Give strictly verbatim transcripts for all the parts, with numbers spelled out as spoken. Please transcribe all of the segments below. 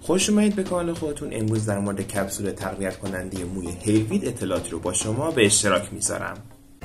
خوش اومدید به کانال خودتون. امروز در مورد کپسول تقویت کننده موی هیروید اطلاعاتی رو با شما به اشتراک میذارم.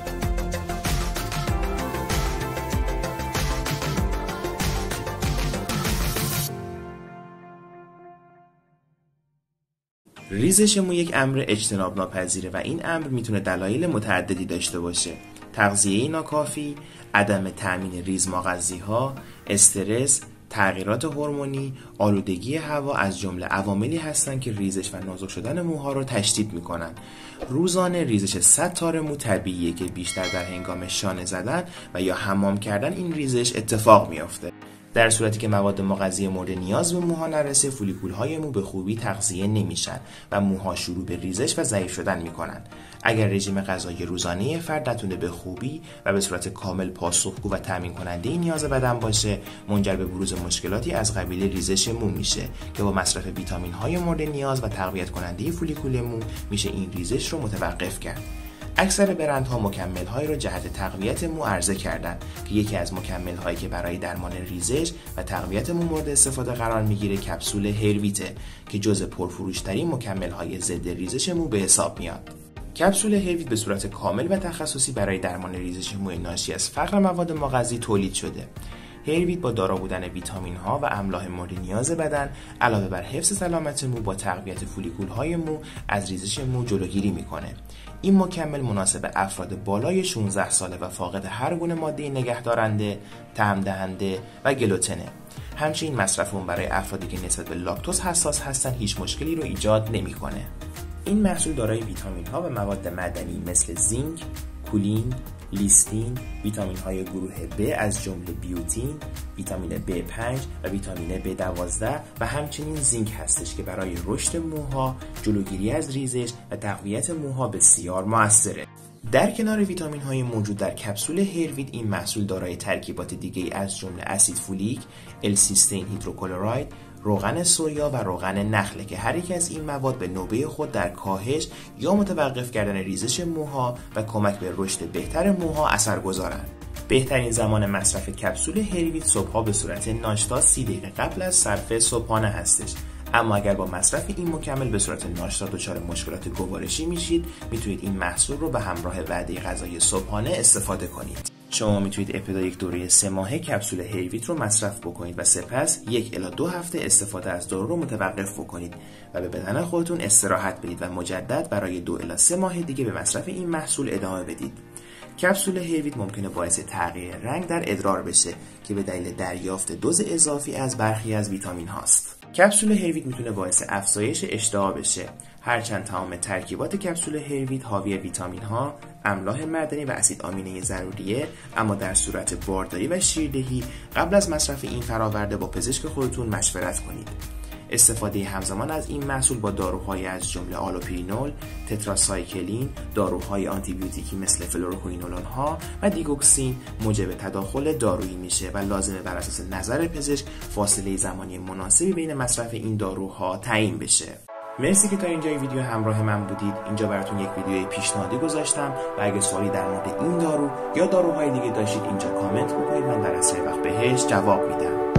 ریزش مو یک امر اجتناب ناپذیره و این امر میتونه دلایل متعددی داشته باشه. تغذیه ناکافی، عدم تأمین ریزمغذی‌ها، استرس، تغییرات هورمونی، آلودگی هوا از جمله عواملی هستند که ریزش و نازک شدن موها رو تشدید میکنن. روزانه ریزش صد تار مو طبیعیه که بیشتر در هنگام شانه زدن و یا حمام کردن این ریزش اتفاق میافته. در صورتی که مواد مغذی مورد نیاز به موها نرسه، فولیکول‌های مو به خوبی تغذیه نمیشن و موها شروع به ریزش و ضعیف شدن میکنن. اگر رژیم غذایی روزانه فرد نتونه به خوبی و به صورت کامل پاسخگو و تامین کننده نیاز بدن باشه، منجر به بروز مشکلاتی از قبیل ریزش مو میشه که با مصرف ویتامین‌های مورد نیاز و تقویت کننده فولیکول مو میشه این ریزش رو متوقف کرد. اکثر برندها مکمل‌هایی را جهت تقویت مو عرضه کردن که یکی از مکمل‌هایی که برای درمان ریزش و تقویت مو مورد استفاده قرار میگیره کپسول هیرویته که جزو پرفروش‌ترین مکمل‌های ضد ریزش مو به حساب میاد. کپسول هیرویت به صورت کامل و تخصصی برای درمان ریزش موی ناشی از فقر مواد مغذی تولید شده. هیرویت با دارا بودن ویتامین ها و املاح مورد نیاز بدن علاوه بر حفظ سلامت مو با تقویت فولیکول های مو از ریزش مو جلوگیری میکنه. این مکمل مناسب افراد بالای شانزده ساله و فاقد هر گونه ماده نگهدارنده، طعم دهنده و گلوتنه. همچنین مصرف اون برای افرادی که نسبت به لاکتوز حساس هستن هیچ مشکلی رو ایجاد نمیکنه. این محصول دارای ویتامین ها و مواد معدنی مثل زینک، کولین، لیستین، ویتامین های گروه B از جمله بیوتین، ویتامین بی پنج و ویتامین بی دوازده و همچنین زینک هستش که برای رشد موها، جلوگیری از ریزش و تقویت موها بسیار موثره. در کنار ویتامین های موجود در کپسول هیرویت، این محصول دارای ترکیبات دیگه از جمله اسید فولیک، السیستین هیدروکلراید، روغن سویا و روغن نخله که هر یک از این مواد به نوبه خود در کاهش یا متوقف کردن ریزش موها و کمک به رشد بهتر موها اثرگذارند. بهترین زمان مصرف کپسول هیرویت صبح‌ها به صورت ناشتا سی دقیقه قبل از صرف صبحانه هستش. اما اگر با مصرف این مکمل به صورت ناشتا دچار مشکلات گوارشی میشید، میتونید این محصول رو به همراه وعده غذایی صبحانه استفاده کنید. شما میتونید ابتدا یک دوره سه ماهه کپسول هیرویت رو مصرف بکنید و سپس یک الی دو هفته استفاده از دارو رو متوقف بکنید و به بدن خودتون استراحت بدید و مجدد برای دو الی سه ماه دیگه به مصرف این محصول ادامه بدید. کپسول هیرویت ممکنه باعث تغییر رنگ در ادرار بشه که به دلیل دریافت دوز اضافی از برخی از ویتامین هاست. کپسول هیرویت میتونه باعث افزایش اشتها بشه، هرچند تمام ترکیبات کپسول هیرویت حاوی ویتامین ها، املاح معدنی و اسید آمینه ضروریه، اما در صورت بارداری و شیردهی قبل از مصرف این فراورده با پزشک خودتون مشورت کنید. استفاده همزمان از این محصول با داروهای از جمله آلوپرینول، تتراسایکلین، داروهای آنتیبیوتیکی مثل فلوروکوینولون ها و دیگوکسین موجب تداخل دارویی میشه و لازمه بر اساس نظر پزشک فاصله زمانی مناسبی بین مصرف این داروها تعیین بشه. مرسی که تا اینجای ویدیو همراه من بودید. اینجا براتون یک ویدیوی پیشنهادی گذاشتم و اگه سوالی در مورد این دارو یا داروهای دیگه داشتید اینجا کامنت بکنید، من در اسرع وقت بهش جواب میدم.